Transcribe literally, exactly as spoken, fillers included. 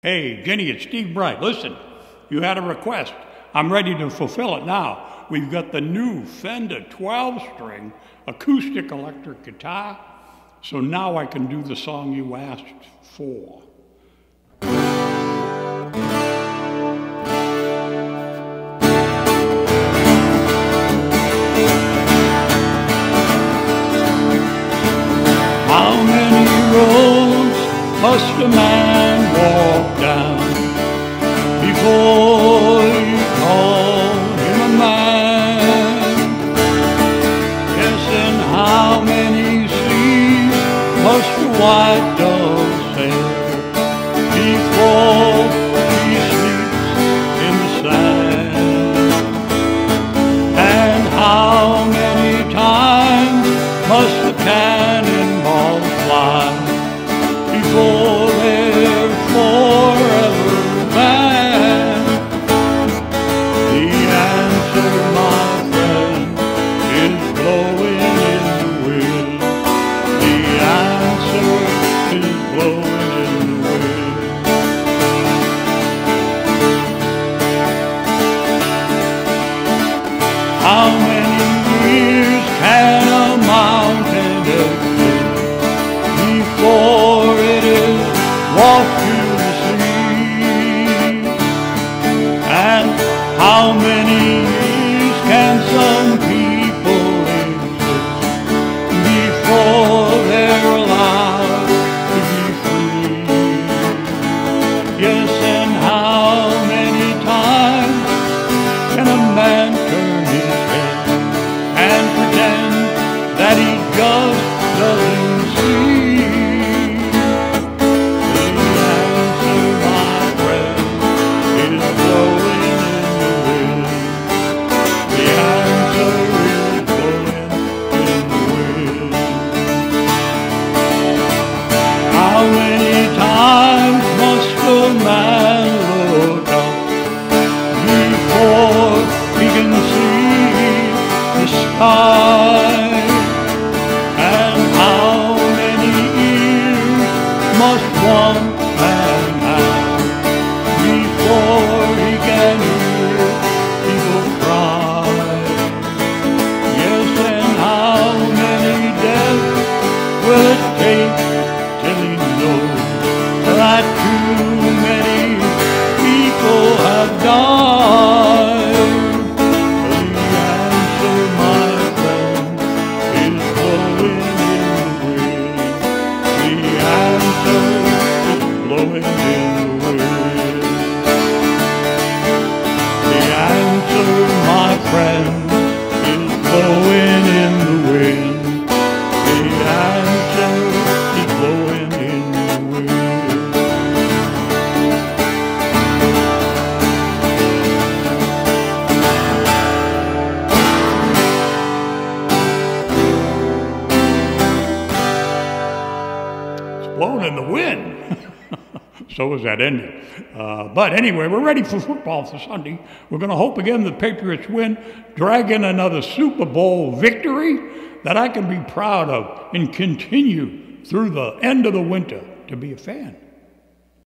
Hey, Jenny, it's Steve Bright. Listen, you had a request. I'm ready to fulfill it now. We've got the new Fender twelve string acoustic electric guitar, so now I can do the song you asked for. How many roads must a man walk down before you call him a man? Yes, and how many seas must a white dove sail before he sleeps in the sand? And how many times must the cannonball fly before they're forever banned? The answer, my friend, is blowing in the wind. The answer is blowing in the wind. How many years can a mountain exist before it is walked to the sea? And how many years can some people exist before they're allowed to be free? Yes, and how many times can a man turn his head and pretend that he just doesn't see? How many times must a man look up before he can see the sky? And how many ears must one man have before he can hear people cry? Yes, and how many deaths will it take till he knows that too many people have died? The answer, my friend, is blowing in the wind. The answer is blowing in the wind. The answer, my friend, is blowing in the wind. The answer is blowing in the wind. It's blowing in the wind. So was that ending. Uh, but anyway, we're ready for football for Sunday. We're going to hope again the Patriots win, drag in another Super Bowl victory that I can be proud of and continue through the end of the winter to be a fan.